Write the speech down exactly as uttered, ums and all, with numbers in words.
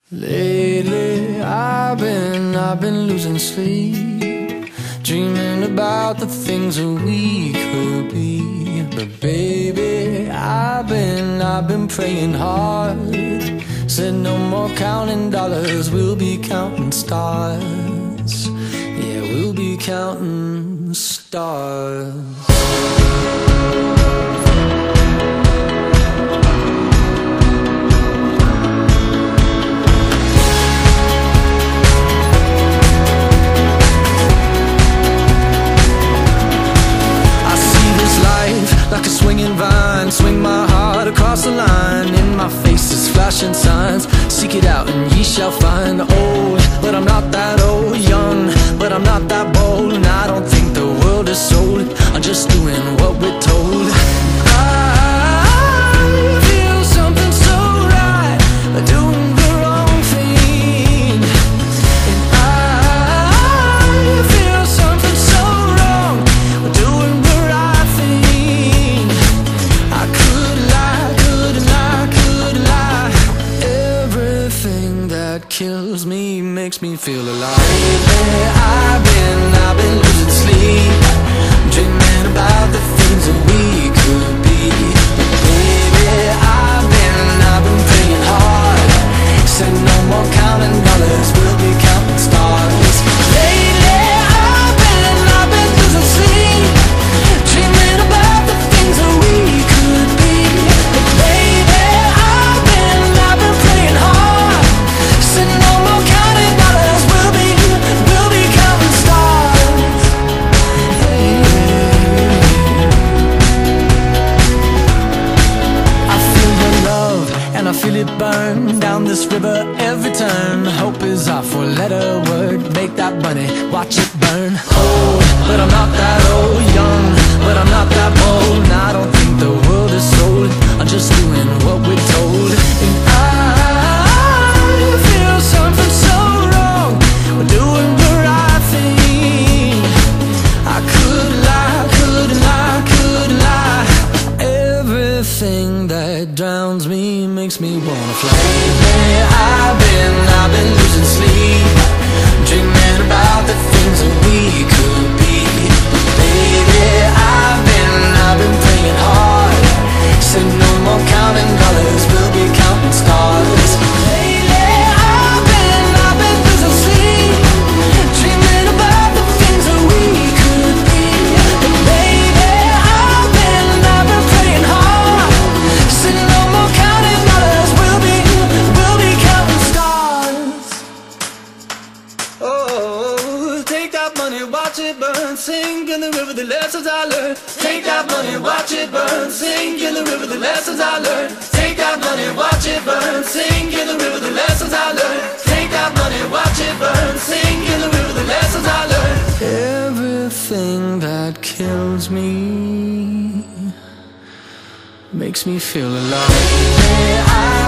Lately I've been, I've been losing sleep, dreaming about the things that we could be. But baby, I've been, I've been praying hard. Said no more counting dollars, we'll be counting stars. Yeah, we'll be counting stars. Like a swinging vine, swing my heart across the line. In my face is flashing signs, seek it out and ye shall find. Old, but I'm not that old. Young, but I'm not that bold. And I don't think the world is sold, I'm just doing what we're told. I feel something so right, doing the wrong thing. And I feel something so wrong, doing the right thing. I could lie, could lie, could lie. Everything that kills me makes me feel alive. Lately I've been, I've been losing sleep, dreaming about the things that we could be. Baby, I've been, I've been praying hard. Said no more counting dollars, we'll be counting stars. Lately I've been, I've been losing sleep, dreaming about the things that we could be. But baby, I've been, I've been praying hard. Said no more counting dollars, we'll be, we'll be counting stars. Hey. I feel your love and I feel it burn down this river every turn. Hope is our four-letter word, make that money, watch it burn. Old, but I'm not that old. Young, but I'm not that bold. And I don't think the world is sold, I'm just doing what we're told. And I feel something so wrong, we're doing the right thing. I could lie, could lie, could lie. Everything that drowns me makes me wanna fly. Lately I've been, I've been losing sleep, dreaming about the things that we could be. Baby, I've been, I've been praying hard. Said no more counting dollars, we'll be counting stars. Lately I've been, I've been losing sleep, dreaming about the things that we could be. But baby, I've been, I've been praying hard. Said no more counting dollars, we'll be, we'll be counting stars. Oh, take that money, watch it burn, sink in the river, the lessons I learned. Take that money, watch it burn, sink in the river, the lessons I learned. Take that money, watch it burn, sink in the river, the lessons I learned. Take that money, watch it burn, sink in the river, the lessons I learned. Everything that kills me makes me feel alive. I